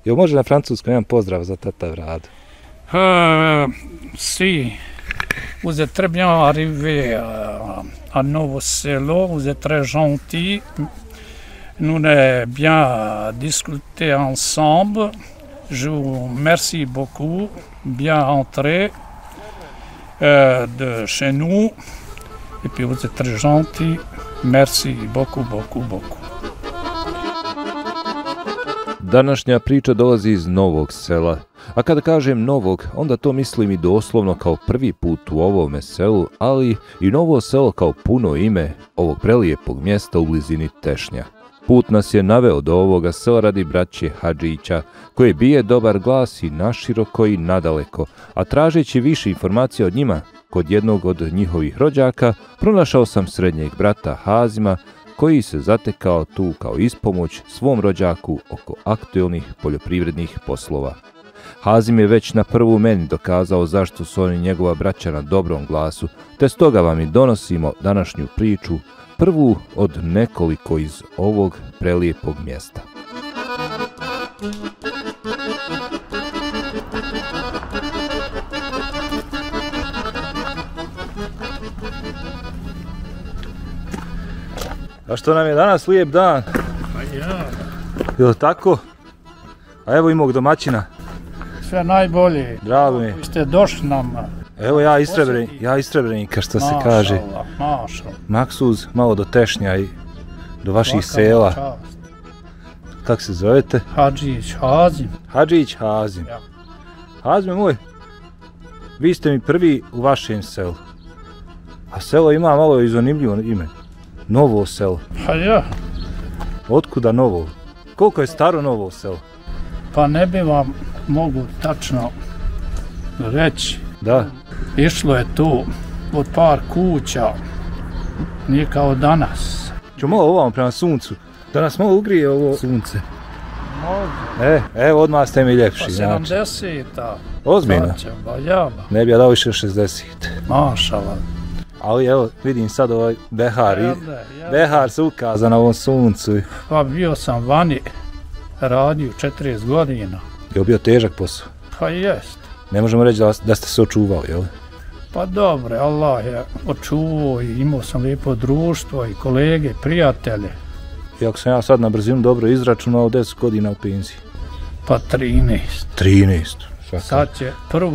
Jel može na francuskom jedan pozdrav za tata Radu? Si, vous êtes très bien arrivé à Novo Selo, vous êtes très gentil. Nous avons bien discuté ensemble. Je vous remercie beaucoup. Bien rentré de chez nous. Et puis vous êtes très gentil. Merci beaucoup, beaucoup, beaucoup. Današnja priča dolazi iz Novog Sela. A kada kažem novog, onda to mislim i doslovno kao prvi put u ovome selu, ali i Novo Selo kao puno ime ovog prelijepog mjesta u blizini Tešnja. Put nas je naveo do ovoga sela radi braće Hadžića, koji bije dobar glas i naširoko i nadaleko, a tražeći više informacija od njima, kod jednog od njihovih rođaka, pronašao sam srednjeg brata Hazima, koji se zatekao tu kao ispomoć svom rođaku oko aktuelnih poljoprivrednih poslova. Hazim je već na prvu meni dokazao zašto su oni njegova braća na dobrom glasu, te stoga vam i donosimo današnju priču, prvu od nekoliko iz ovog prelijepog mjesta. A što nam je danas lijep dan? Pa ja. Jel' tako? A evo i mog domaćina. Sve najbolje. Drago mi je. Vi ste došli nama. Evo ja iz Srebrenika, što se kaže. Mašallah. Maksuz, malo do Tešnja i do vaših sela. Čast. Kako se zovete? Hadžić Hazim. Hadžić Hazim. Ja. Hazime moj, vi ste mi prvi u vašem selu. A selo ima malo i zanimljivo ime. Novo Selo. Pa ja. Otkuda Novo? Koliko je staro Novo Selo? Pa ne bi vam mogu tačno reći. Da. Išlo je tu od par kuća, nije kao danas. Ću malo ovamo prema suncu, da nas malo ugrije ovo sunce. Evo odmah ste mi ljepši. Pa 70-a. Ozbiljno? Ne bi ja dao više 60. Mašallah. Ali evo, vidim sad ovaj Behar se ukaza na ovom suncu. Pa bio sam vani, radio 40 godina. Je li bio težak posao? Pa jest. Ne možemo reći da ste se očuvali, jel? Pa dobro, Allah je očuvao i imao sam lijepo društvo i kolege, prijatelje. Iako sam ja sad na brzinu dobro izračunao 10 godina u penziji. Pa 13. 13. Sad će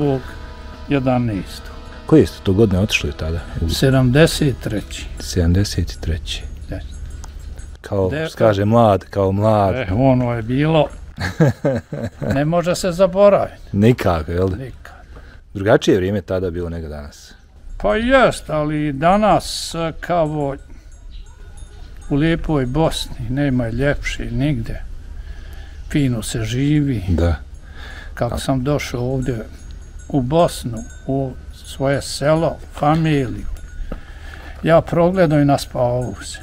1.11. Koje ste to godine otišli tada? 73. 73. Kao, kaže mlad, kao mlad. Ono je bilo, ne može se zaboraviti. Nikako, jel da? Nikako. Drugačije vrijeme tada bilo nego danas. Pa jest, ali danas kao u lijepoj Bosni, nema ljepši nigde. Fino se živi. Da. Kako sam došao ovdje u Bosnu, u svoje selo, familiju, ja progledao i naspavao se.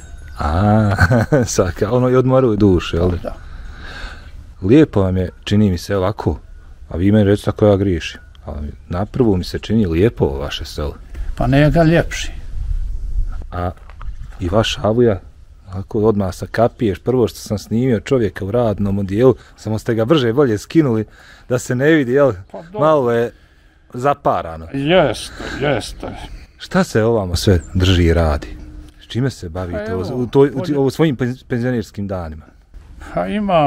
Sad ono i odmoruju dušu, jel da? Lijepo vam je, čini mi se ovako, a vi meni reći tako ja griješim, ali napravo mi se čini lijepo vaše selo. Pa ne ga ljepši. A i vaš Avuja, ako odmah sakapiješ, prvo što sam snimio čovjeka u radnom odijelu, samo ste ga brže bolje skinuli, da se ne vidi, jel, malo je zaparano. Jeste. Šta se ovamo sve drži i radi? S čime se bavite u svojim penzionerskim danima? Pa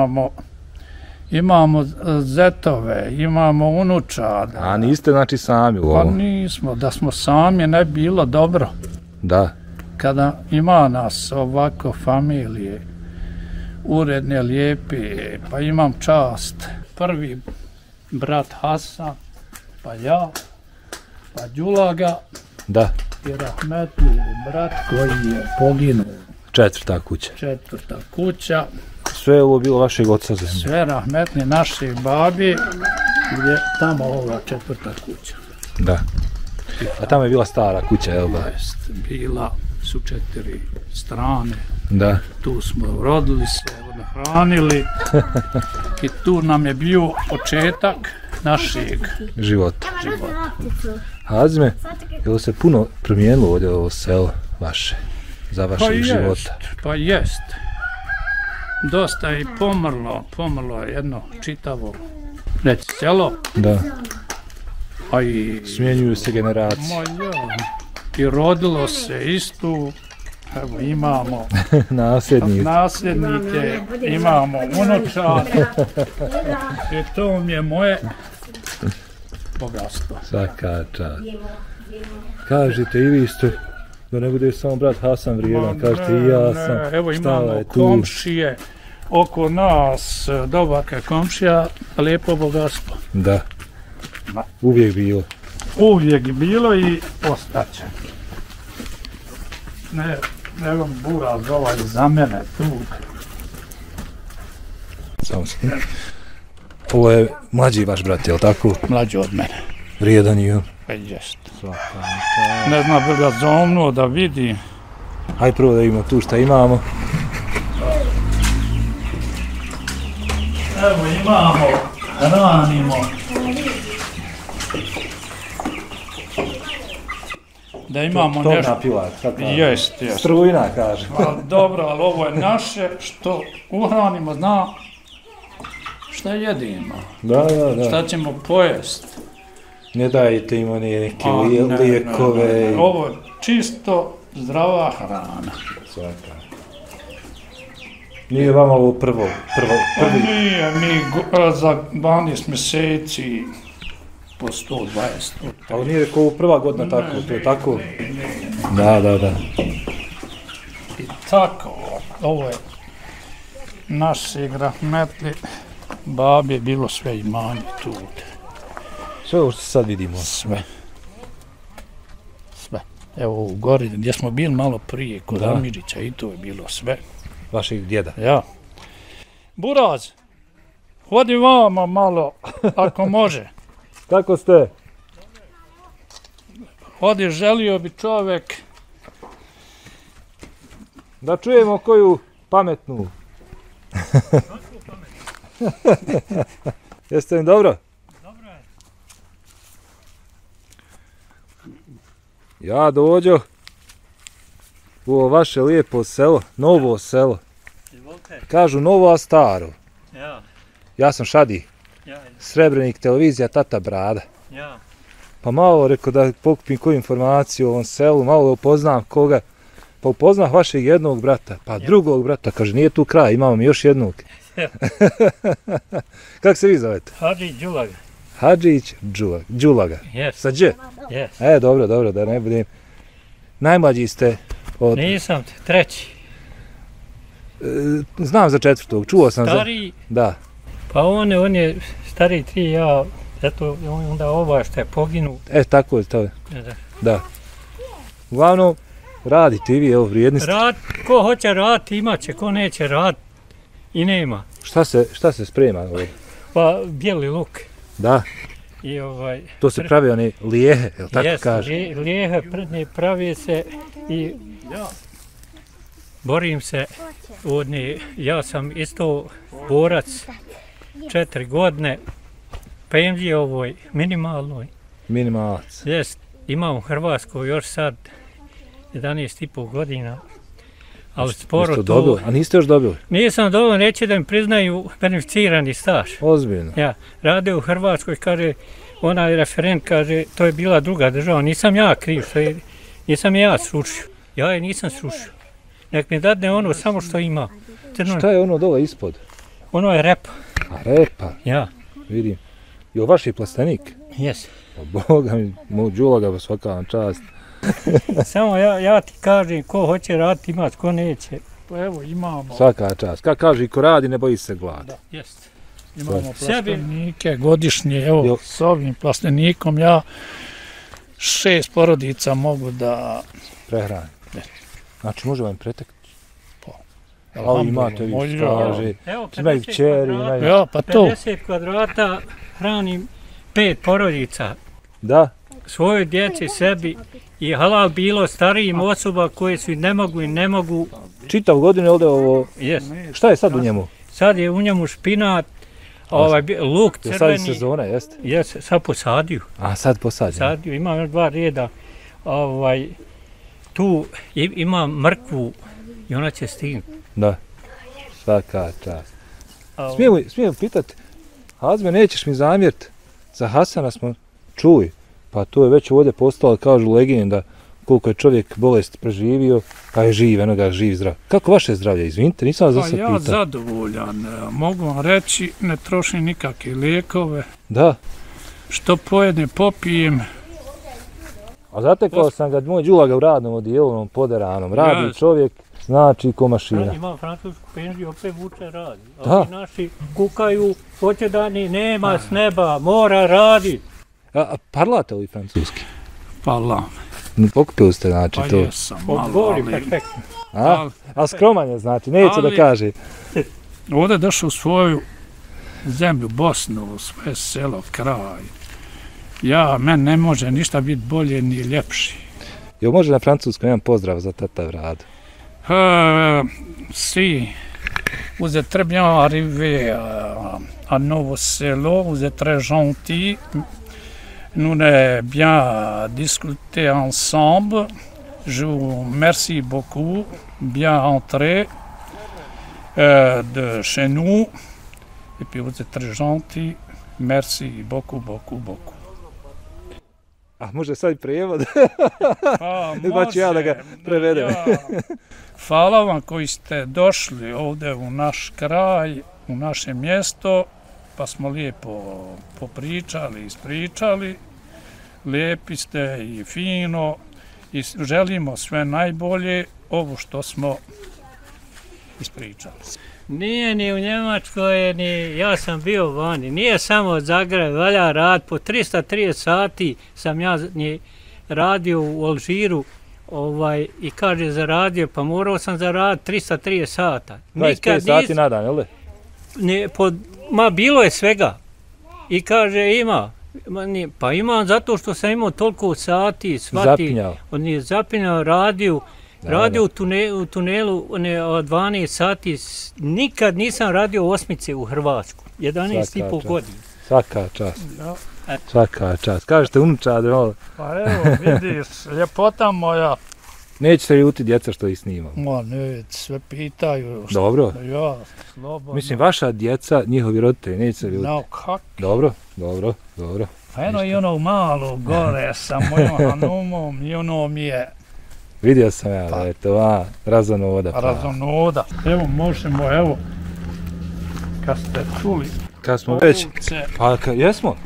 imamo zetove, imamo unučada. A niste znači sami u ovom? Pa nismo, da smo sami ne bilo dobro. Da. Kada ima nas ovako familije, uredne, lijepe, pa imam čast. Prvi brat Hasan, pa ja, pa Đulaga. Da. I rahmetli brat koji je poginuo. Četvrta kuća. Sve je ovo bilo vašeg oca zemlje? Sve rahmetli naših babi, gdje tamo ova četvrta kuća. Da. A tamo je bila stara kuća, jel da? Bila su 4 strane. Da. Tu smo rodili se, nahranili i tu nam je bio početak našeg života. Hazime, je li se puno promijenilo ovdje ovo selo vaše, za vašeg života? Pa jest. dosta je pomrlo je jedno čitavo, reći selo, Da, a i smjenjuju se generacije. i rodilo se isto, evo imamo nasljednike, imamo unučane, i to mi je moje bogatstvo. Svaka čast. Kažete i vi ste, da ne bude samo brat Hasan vrijedan, kažete i ja sam, evo šta imamo je tu? komšije oko nas, dobar komšija, lijepo bogatstvo. Da, uvijek bilo. Uvijek bilo i ostaće. Evo buraz ovaj za mene tu. Samo se. Ovo je mlađi vaš brat, jel tako? Mlađi od mene. Vrijedan i on. Jest. Ne znam bi ga zomnuo da vidi. Hajde prvo da vidimo tu šta imamo. Evo imamo, hranimo. Da imamo to nešto. napilat, šta kaže? Jest. Strujna kaže. Dobro, ali ovo je naše što uhranimo, zna šta jedimo. Da. Šta ćemo pojesti. Ne dajete im one neke lijekove. Ne. Ovo je čisto zdrava hrana. Svaka. Nije vama ovo prvi. Nije, mi za 12 mjeseci po 120. Ali nije rekao prva godina tako, to je tako? Da. I tako, ovo je naši rahmetli, babi je bilo sve imanje tu. Sve ovo što sad vidimo. Sve. Evo u gori gdje smo bili malo prije, kod Amirića, i to je bilo sve. Vašeg djeda. Ja. Buraz, hodi vama malo, ako može. Kako ste? Hodi, želio bi čovjek. Da čujemo koju pametnu. Jeste mi dobro? Dobro je. Ja dođo u ovo vaše lijepo selo, novo selo. Kažu novo, a staro. Ja. Ja sam Šadi, Srebrenik, televizija Tata Brada. Ja. Pa malo rekao da pokupim koju informaciju o ovom selu, malo upoznam koga. Pa upoznam vašeg jednog brata, pa drugog brata, kaže nije tu kraj, imamo mi još jednog. Kako se vi zovete? Hadžić Đulaga. Hadžić Đulaga. Yes. Sa Đ? Yes. Dobro, da ne budem. Najmlađi ste od... Nisam, treći. Znam za četvrtog, čuo sam Stariji. Da. Pa on je stariji 3, ja, eto, onda ova što je poginu. Tako je to. Da. Uglavnom, radite i vi, evo, vrijedni ste. Ko hoće raditi, imat će, ko neće raditi i nema. Šta se sprema ovdje? Pa, bijeli luk. Da. I to se pravi one lijehe, jel tako kaže? Lijehe prednje pravi se i borim se ja sam isto borac 4 godine, penzije ovoj minimalnoj. Minimalac. Jest, imam u Hrvatskoj još sad 11,5 godina. Ali sporo to... A niste još dobili? Nisam dovoljno reći da mi priznaju beneficirani staž. Ozbiljno? Ja, rade u Hrvatskoj, kaže, onaj referent kaže, to je bila druga država, nisam ja kriv, nisam ja srušio. Ja je nisam srušio. Nek mi dadne ono samo što ima. Šta je ono dole ispod? Ono je repa. A repa? Ja. Vidim. I o vaš je plastenik? Jes. Boga mi, moj Đulaga, svaka vam čast. Samo ja ti kažem, ko hoće raditi imat, ko neće. Pa evo imamo. Svaka čast. Kako kaže, ko radi ne boji se glad. Da, jest. Imamo plastenike godišnje, evo s ovim plastenikom ja 6 porodica mogu da... Prehrani. Znači može vam pretekti? Ali imate vi straže, imaju kćeri, imaju... Ja, pa to. 50 kvadrata hranim 5 porodica. Da? Svojoj djeci, sebi i halal bilo starijim osoba koje su ne mogu. Čitav godinu je ovdje ovo... Šta je sad u njemu? Sad je u njemu špinat, luk crveni. Je sad sezona, jeste? Jes, sad posadio. A sad posadio? Sadio, imam još 2 reda. Tu imam mrkvu i ona će stignuti. Da. svaka čast. Smijem pitati, Hazme, nećeš mi zamjeriti, za Hasana smo čuli, pa to je već ovdje postalo, kažu legenda, koliko je čovjek bolest preživio, pa je živ, eno ga živ, zdrav. Kako vaše zdravlje, izvinite, nisam vas za sad pitao. Ja zadovoljan, mogu vam reći, ne trošim nikakve lijekove. Da. Što pojedem, popijem. A zatekao sam ga, moj đulaga u radnom odijelu, poderanom, radi čovjek, znači ko mašina. Ima francusku penziju, opet vuče radi. A ovi naši kukaju, hoće da ni nema s neba, mora radi. A parlate li francuski? Parlam. Pokupili ste, znači pa to? Pa jesam, malo, ali... perfektno. A skroman je, znači, neće da kaže. Ovdje došao u svoju zemlju, Bosnu, svoje selo, kraj. Men ne može ništa biti bolje ni ljepši. Jel može na francuskom jedan pozdrav za tata Radu? Si, vous êtes très bien arrivé à Novo Selo, vous êtes très gentil. Nous avons bien discuté ensemble. Je vous remercie beaucoup. Bien rentré de chez nous. Et puis vous êtes très gentil. Merci beaucoup, beaucoup, beaucoup. A može sad i prijevod? Pa može. Ja da ga prevedem. Hvala vam koji ste došli ovdje u naš kraj, u naše mjesto, pa smo lijepo popričali, ispričali. Lijepi ste i fino i želimo sve najbolje ovo što smo ispričali. Nije ni u Njemačkoj, ni ja sam bio vani. Nije samo od Zagreba, valja rad. Po 330 sati sam ja radio u Alžiru i kaže zaradio, pa morao sam zaraditi 330 sata. 25 sati na dan, jel' Ma bilo je svega. I kaže ima. Pa imam zato što sam imao toliko sati, zapinjao. On je zapinjao, radio u tunelu 12 sati, nikad nisam radio osmice u Hrvatsku, 11,5 godina. Svaka čast. Svaka čast. Kažete unučade, malo. Pa evo, vidiš, ljepota moja. Nećete ljuti djeca što ih snimam? Ma ne, sve pitaju. Dobro. Ja, slobodno. Mislim, vaša djeca, njihovi roditelji, nećete ljuti. No, kak? Dobro. Pa eno i ono malo gore sa mojom Hanumom i ono mi je... Vidio sam ja da je to razonoda. Razonoda. Evo možemo, kad ste čuli. Kad smo već, pa jesmo.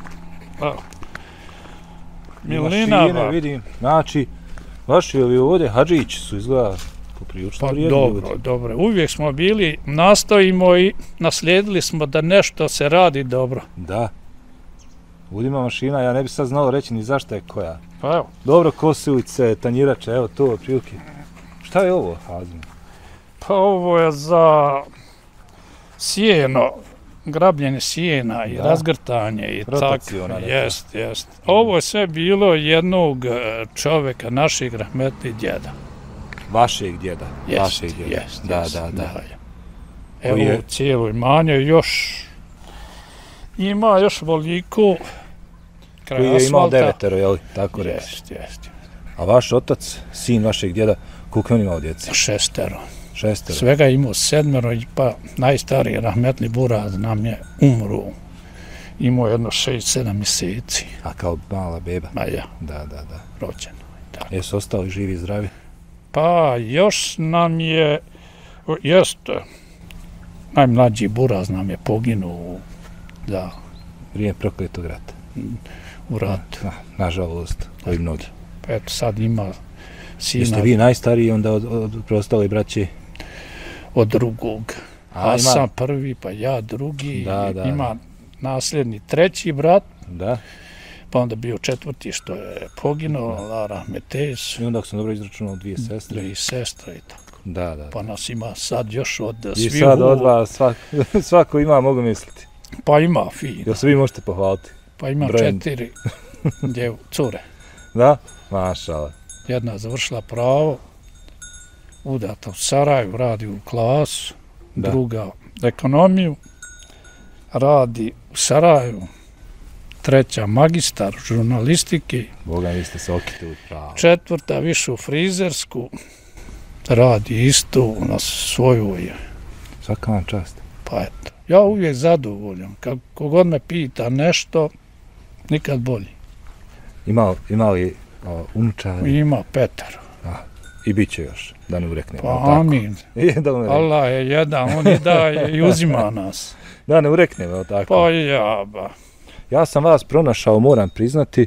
Milinava. Vidim, znači, vaši ovi ovdje hadžići su izgleda poprilično vrijedni ljudi. Dobro, uvijek smo bili, nastojimo i naslijedili smo da nešto se radi dobro. Da. Udima mašina, ja ne bi sad znao reći ni zašto je koja. Pa evo. Dobro, kosilice, tanjirače, evo to prilike. Šta je ovo, Hazim? Pa ovo je za sjeno, grabljenje sjena i razgrtanje i tako. Jest. Ovo je sve bilo jednog čovjeka, našeg rahmetli djeda. Vašeg djeda? Jest. Da. Evo cijelo imanje ima još voliko kraj asfalta. Koji je imao 9, jel? Tako reći. Jest. A vaš otac, sin vašeg djeda, koliko on imao djece? 6. 6. Svega je imao 7, pa najstariji rahmetli Buraz nam je umro. Imao jedno 6-7 mjeseci. A kao mala beba? Ma ja. Da. Rođeno. Jesu ostali živi i zdravi? Pa još nam je, najmlađi Buraz nam je poginuo za vrijeme prokletog rata. U ratu. Nažalost, koji mnogi. Eto sad ima sina. Jeste vi najstariji onda od preostale braće? Od drugog. A sam prvi, pa ja drugi. Ima nasljedni treći brat. Da. Pa onda bio 4. što je poginuo, Lara Metes. I onda ako sam dobro izračunao 2 sestre. 2 sestre i tako. Da. Pa nas ima sad još od svih. I sad od vas svako ima, mogu misliti. Pa ima, fino. Jel se vi možete pohvaliti? Pa imam 4 cure. Da? Mašala. Jedna završila pravo, udata u Sarajevu, radi u klasu, druga ekonomiju, radi u Sarajevu, 3. magistar žurnalistike. Boga, vi ste se okitili pravo. 4. višu frizersku, radi isto na svojoj Svaka vam čast. Pa eto, ja uvijek zadovoljan. Kako god me pita nešto, nikad bolji. Ima li unučari? Ima Petar. I bit će još, da ne ureknemo. Pa amin. Allah je jedan, on i daje i uzima nas. Da ne ureknemo, tako. Pa jaba. Ja sam vas pronašao, moram priznati,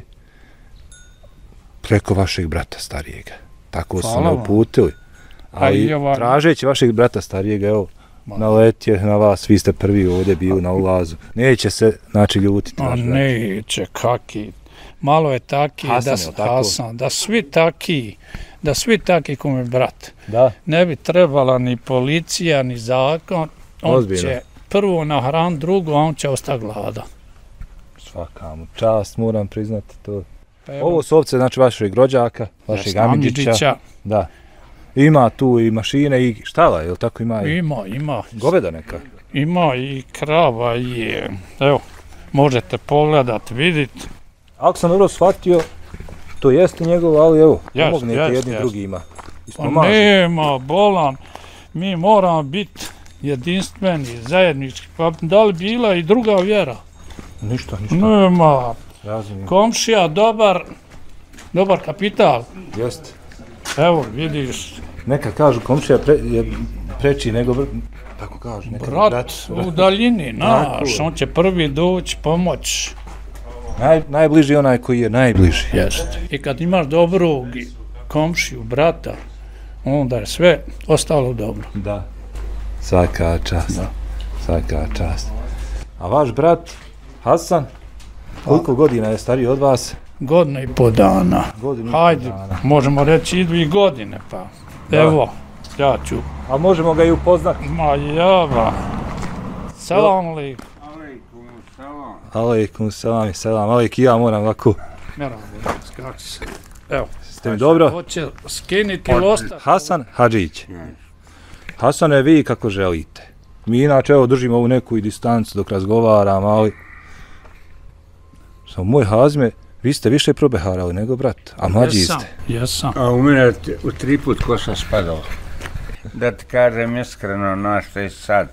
preko vašeg brata starijega. Tako su me uputili. Ali tražeći vašeg brata starijega, evo, naletio na vas, vi ste prvi ovdje bili na ulazu. Neće se, znači, ljutiti vaš brat. Neće, kaki. Malo je taki, Hasan, da svi taki ko mi brat. Da. Ne bi trebala ni policija, ni zakon. On će prvo nahran, drugo, a on će ostati gladan. Svaka mu čast, moram priznati to. Ovo su ovce, znači, vašeg rođaka, vašeg Amidžića. Da. Ima tu i mašine i štala, je li tako ima? Ima. Goveda neka? Ima i krava i, evo, možete pogledati, vidjeti. Ako sam dobro shvatio, to jeste njegovo, ali evo, pomognete jednim drugima. Pa nema, bolan, mi moramo biti jedinstveni, zajednički, pa da li bila i druga vjera? Ništa. Nema, komšija, dobar kapital. Jeste. Evo, vidiš. Neka kažu komšija je preči nego, tako kažu. Brat u daljini, naš, on će prvi doći, pomoć. Najbliži onaj koji je najbliži. Jeste. I kad imaš dobrog komšiju, brata, onda je sve ostalo dobro. Da. Svaka čast. A vaš brat, Hasan, koliko godina je stariji od vas? Godinu i po dana. Hajde, možemo reći i 2 godine, pa. Evo, ja ću. A možemo ga i upoznati? Ma jaba. Selam alaikum. Alaikum selam. Alaikum, ja moram ovako. Kako se. Evo. Ste mi dobro? Hoće skiniti losta. Hasan Hadžić. Hasane, vi kako želite. Mi inače, evo, držimo ovu neku distancu dok razgovaram, ali... Samo moj Hazme, vi ste više probeharali nego brat, a mlađi ste. Jesam. A u mene u 3 put kosa spadala. Da ti kažem iskreno, na što je sad.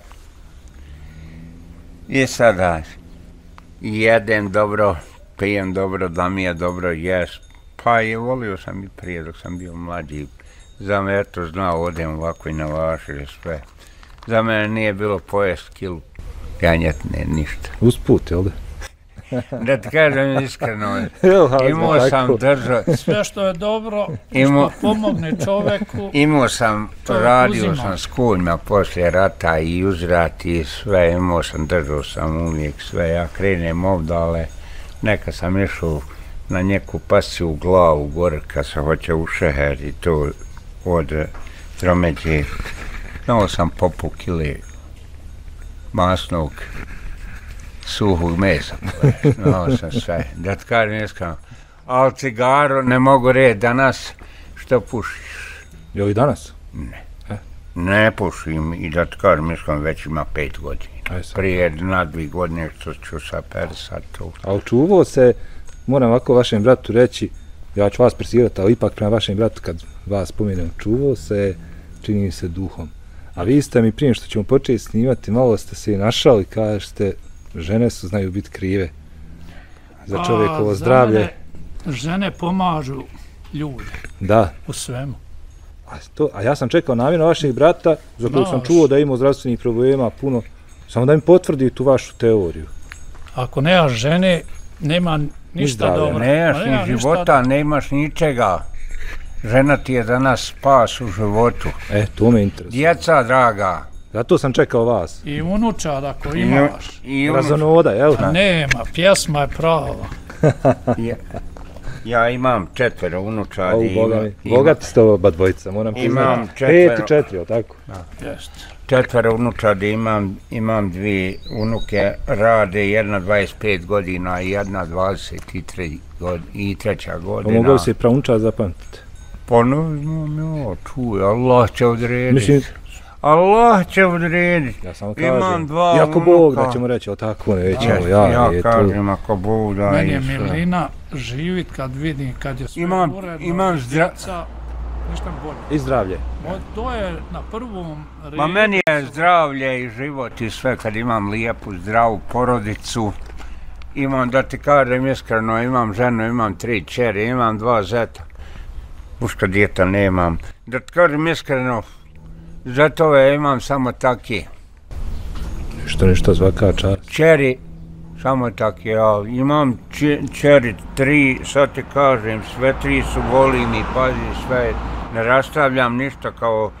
I sada, jedem dobro, pijem dobro, da mi je dobro jes. Pa je volio sam i prije dok sam bio mlađi. Za me eto znao, odem ovako i na vašire sve. Za mene nije bilo pojest kilu janjetne, ništa. Usput, jel da? Da ti kažem iskreno, imao sam držao... Sve što je dobro, što pomogne čoveku... Imao sam, radio sam s konjima poslije rata i uzrat i sve, držao sam uvijek sve. Ja krenem ovdje, neka sam išao na neku pasiju u glavu gore kad se hoće u šeher i to od tromeđe. Znao sam popu kile masnog suhog mesa, znao sam sve, da ti kažem iskreno. Ali cigaru ne mogu reći danas, što pušiš? Jo i danas? Ne. Ne pušim i da ti kažem iskreno, već ima 5 godina. Prije na 2 godine što ću saperisati to. A čuvao se, moram ovako vašem bratu reći, ja ću vas presirati, ali ipak prema vašem bratu kad vas spomenem, čuvao se, čini mi se duhom. A vi ste mi prije što ćemo početi snimati, malo ste se i našali, kažete, žene znaju biti krive za čovjekovo zdravlje. Žene pomažu ljude. Da. U svemu. A ja sam čekao namjerno vašeg brata, za kojeg sam čuo da ima zdravstvenih problema puno, samo da mi potvrdi tu vašu teoriju. Ako nemaš žene, nema ništa dobro. Nemaš ni života, nemaš ničega. Žena ti je danas spas u životu. To me interesuje. Djeca draga. Zato sam čekao vas. I unučad ako imaš. Razonoda, jel? Nema, pjesma je prava. Ja imam 4 unučadi. Bogati ste oba dvojica, moram priznati. 5 i 4, jel tako? Jeste. 4 unučadi imam 2 unuke, rade, jedna 25 godina i jedna 23 godina. Mogu se i praunčad zapamtiti? Pa ne znam, ja čuj, Allah će odrediti. Allah će odrediti. Ja samo kažem, i ako Bog da ćemo reći, ali tako nećemo. Ja kažem, ako Bog da. Meni je milina živit kad vidim, kad je sve uredno. ništa bolje. I zdravlje. To je na prvom redu. Ma meni je zdravlje i život i sve kad imam lijepu, zdravu porodicu. Imam, da ti kažem iskreno, imam ženu, imam 3 kćeri, imam 2 zeta. Muška djeta nemam. Da ti kažem iskreno, zetove imam samo taki. Ništa, svaka čast. Kćeri, samo taki, ja imam kćeri 3, sad ti kažem, sve 3 su golimi, pazi, sve, ne rastavljam ništa kao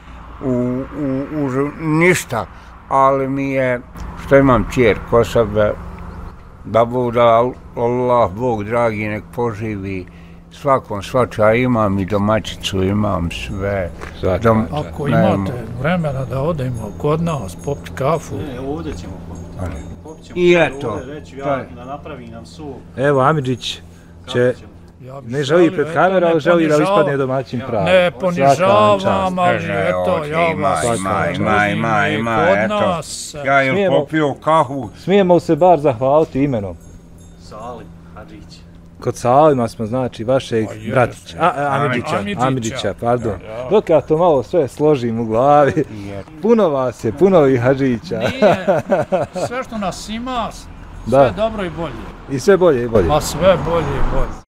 ništa, ali mi je, što imam kćer ko sebe, da bude Allah, Bog dragi, nek poživi, svakom svača, imam i domaćicu, imam sve. Ako imate vremena da odemo kod nas, popiti kafu. Ovdje ćemo popiti. I eto. Da napravi nam su. Evo, Amidžić će, ne želi pred kameru, ali želi da ispadne domaćin pravi. Ne ponižavam, ali eto, ja vas ima, eto. Ja im popio kahu. Smijemo se bar zahvaliti imenom. Salim Hadžić. Kod Salima smo, znači, vašeg bratića, Amidžića, pardon. Dok ja to malo sve složim u glavi, puno vas je, puno i Hadžića. Nije, sve što nas ima, sve dobro i bolje. I sve bolje i bolje. A sve bolje i bolje.